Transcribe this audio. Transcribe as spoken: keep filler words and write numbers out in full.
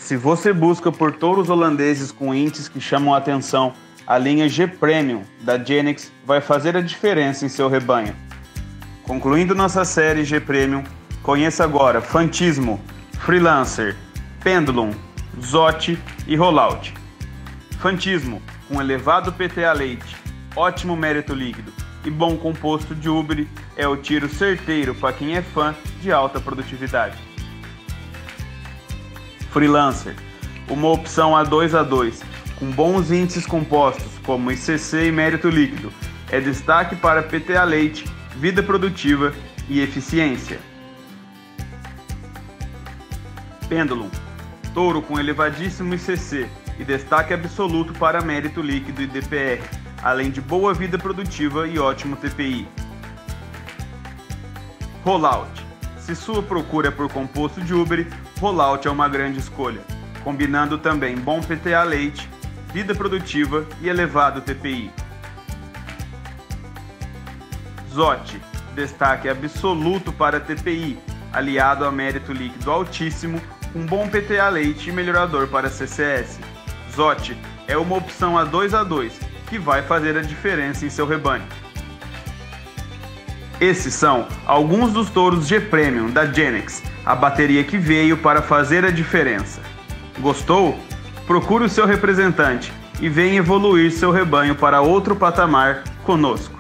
Se você busca por touros holandeses com índices que chamam a atenção, a linha G Premium da Genex vai fazer a diferença em seu rebanho. Concluindo nossa série G Premium, conheça agora Fantismo, Freelancer, Pendulum, Zote e Rollout. Fantismo, com elevado P T A leite, ótimo mérito líquido e bom composto de úbere, é o tiro certeiro para quem é fã de alta produtividade. Freelancer, uma opção A dois A dois, com bons índices compostos como I C C e mérito líquido, é destaque para P T A leite, vida produtiva e eficiência. Pendulum, touro com elevadíssimo I C C e destaque absoluto para mérito líquido e D P R, além de boa vida produtiva e ótimo T P I. Rollout, se sua procura é por composto de úbere, Rollout é uma grande escolha, combinando também bom P T A leite, vida produtiva e elevado T P I. Zote, destaque absoluto para T P I, aliado a mérito líquido altíssimo, com bom P T A leite e melhorador para C C S. Zote é uma opção A dois A dois, que vai fazer a diferença em seu rebanho. Esses são alguns dos touros G Premium da Genex, a bateria que veio para fazer a diferença. Gostou? Procure o seu representante e venha evoluir seu rebanho para outro patamar conosco.